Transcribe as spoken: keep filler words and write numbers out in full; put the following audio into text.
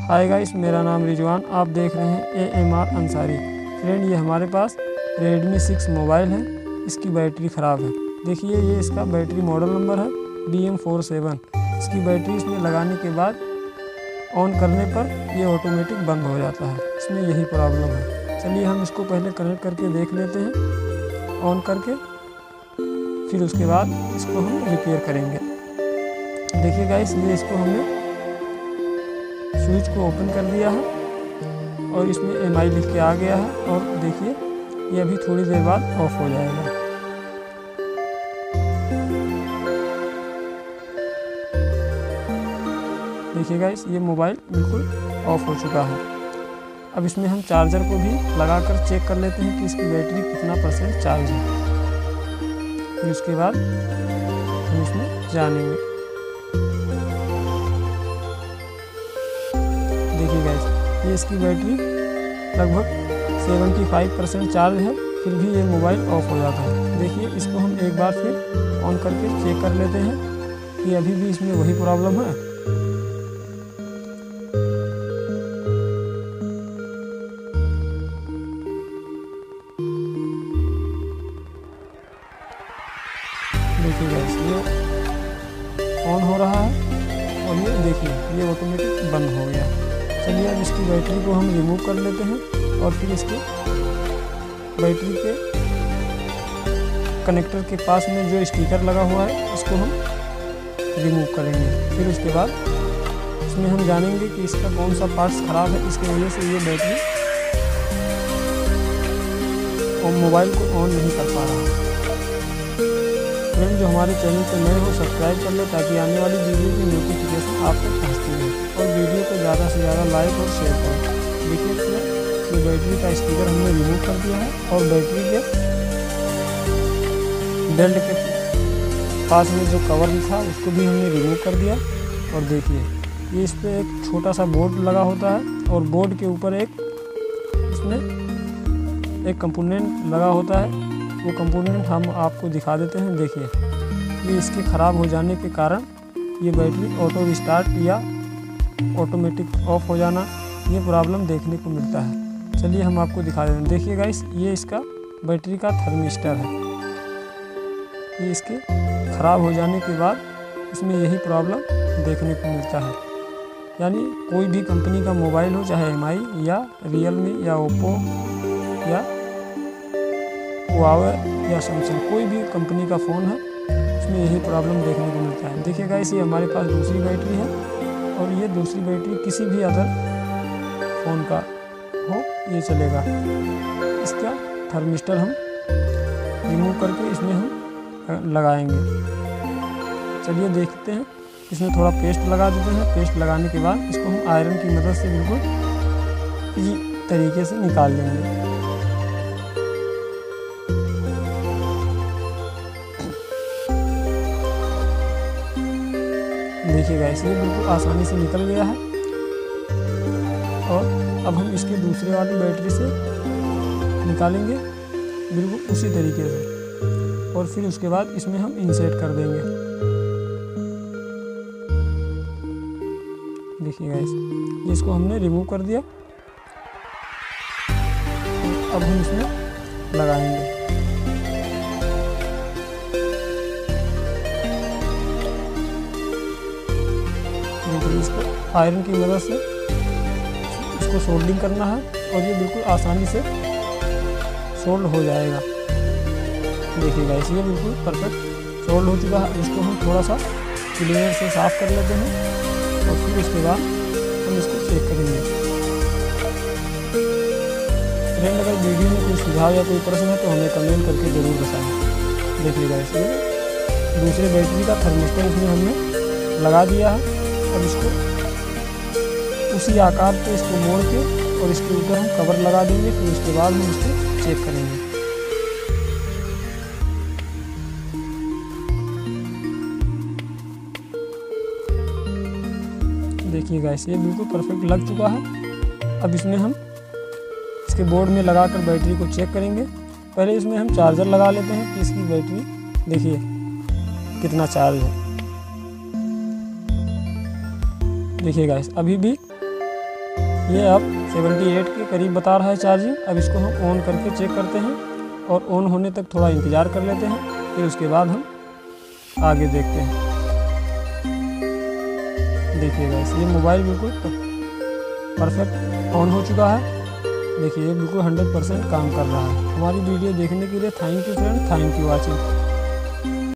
Hi guys, मेरा नाम रिजवान, आप देख रहे हैं A M R Ansari. Friend, ये हमारे पास रेडमी सिक्स मोबाइल है, इसकी बैटरी ख़राब है। देखिए, ये इसका बैटरी मॉडल नंबर है बी एम फोर सेवन। इसकी बैटरी इसमें लगाने के बाद ऑन करने पर ये ऑटोमेटिक बंद हो जाता है। इसमें यही प्रॉब्लम है। चलिए हम इसको पहले कनेक्ट करके देख लेते हैं ऑन करके, फिर उसके बाद इसको हम रिपेयर करेंगे। देखिए गाइस, ये इसको हमने स्विच को ओपन कर दिया है और इसमें एम आई लिख के आ गया है। और देखिए, ये अभी थोड़ी देर बाद ऑफ हो जाएगा। देखिए गाइस, ये मोबाइल बिल्कुल ऑफ हो चुका है। अब इसमें हम चार्जर को भी लगाकर चेक कर लेते हैं कि इसकी बैटरी कितना परसेंट चार्ज है। फिर उसके बाद हम इसमें जानेंगे। देखिए गाइस, ये इसकी बैटरी लगभग पचहत्तर परसेंट चार्ज है, फिर भी ये मोबाइल ऑफ हो जाता है। देखिए, इसको हम एक बार फिर ऑन करके चेक कर लेते हैं कि अभी भी इसमें वही प्रॉब्लम है। देखिए गाइस, ये ऑन हो रहा है और ये देखिए, ये ऑटोमेटिक बंद हो गया। चलिए अब इसकी बैटरी को हम रिमूव कर लेते हैं और फिर इसके बैटरी के कनेक्टर के पास में जो स्टिकर लगा हुआ है इसको हम रिमूव करेंगे। फिर उसके बाद इसमें हम जानेंगे कि इसका कौन सा पार्ट्स ख़राब है, इसकी वजह से ये बैटरी और मोबाइल को ऑन नहीं कर पा रहा है। फ्रेंड, जो हमारे चैनल पर नए हो, सब्सक्राइब कर ले ताकि आने वाली वीडियो की नोटिफिकेशन आप तक पहुँचती रहे और वीडियो को ज़्यादा से ज़्यादा लाइक और शेयर करें। देखिए फ्रेंड, ये बैटरी का स्टिकर हमने रिमूव कर दिया है और बैटरी के बेल्ट के पास में जो कवर था उसको भी हमने रिमूव कर दिया। और देखिए, ये इस पर एक छोटा सा बोर्ड लगा होता है और बोर्ड के ऊपर एक इसमें एक कंपोनेंट लगा होता है। वो कंपोनेंट हम आपको दिखा देते हैं। देखिए, ये इसके ख़राब हो जाने के कारण ये बैटरी ऑटो रिस्टार्ट या ऑटोमेटिक ऑफ हो जाना, ये प्रॉब्लम देखने को मिलता है। चलिए हम आपको दिखा देते हैं। देखिए गाइस, ये इसका बैटरी का थर्मिस्टर है। ये इसके ख़राब हो जाने के बाद इसमें यही प्रॉब्लम देखने को मिलता है। यानी कोई भी कंपनी का मोबाइल हो, चाहे एम आई या रियलमी या ओप्पो या हुआवे या सैमसंग, कोई भी कंपनी का फ़ोन है, उसमें यही प्रॉब्लम देखने को मिलता है। देखिए गाइस, ये हमारे पास दूसरी बैटरी है और ये दूसरी बैटरी किसी भी अदर फ़ोन का हो ये चलेगा। इसका थर्मिस्टर हम रिमूव करके इसमें हम लगाएंगे। चलिए देखते हैं। इसमें थोड़ा पेस्ट लगा देते हैं। पेस्ट लगाने के बाद इसको हम आयरन की मदद से बिल्कुल इसी तरीके से निकाल लेंगे। देखिए गाइस, ये बिल्कुल आसानी से निकल गया है। और अब हम इसके दूसरे वाली बैटरी से निकालेंगे बिल्कुल उसी तरीके से और फिर उसके बाद इसमें हम इंसर्ट कर देंगे। देखिए गाइस, इसको हमने रिमूव कर दिया। अब हम इसमें लगाएंगे। इसको आयरन की मदद से इसको सोल्डिंग करना है और ये बिल्कुल आसानी से सोल्ड हो जाएगा। देखिए गाइस, ये बिल्कुल परफेक्ट सोल्ड हो चुका है। इसको हम थोड़ा सा क्लीनर से साफ़ कर लेते हैं और फिर उसके बाद हम इसको चेक करेंगे। फ्रेंड, अगर वीडियो में कोई सुझाव या कोई प्रश्न है तो हमें कमेंट करके ज़रूर बताएं। देखिए गाइस, ये दूसरे बैटरी का थर्मिस्टर इसमें हमने लगा दिया है। अब इसको उसी आकार पे इसको मोड़ के और इसके ऊपर हम कवर लगा देंगे। फिर उसके बाद हम इसको चेक करेंगे। देखिए गाइस, ये बिल्कुल परफेक्ट लग चुका है। अब इसमें हम इसके बोर्ड में लगाकर बैटरी को चेक करेंगे। पहले इसमें हम चार्जर लगा लेते हैं कि इसकी बैटरी देखिए कितना चार्ज है। देखिए गाइस, अभी भी ये अब अठहत्तर के करीब बता रहा है चार्जिंग। अब इसको हम ऑन करके चेक करते हैं और ऑन होने तक थोड़ा इंतज़ार कर लेते हैं, फिर उसके बाद हम आगे देखते हैं। देखिए गाइस, ये मोबाइल बिल्कुल परफेक्ट ऑन हो चुका है। देखिए ये बिल्कुल हंड्रेड परसेंट काम कर रहा है। हमारी वीडियो देखने के लिए thank you friend, thank you watching.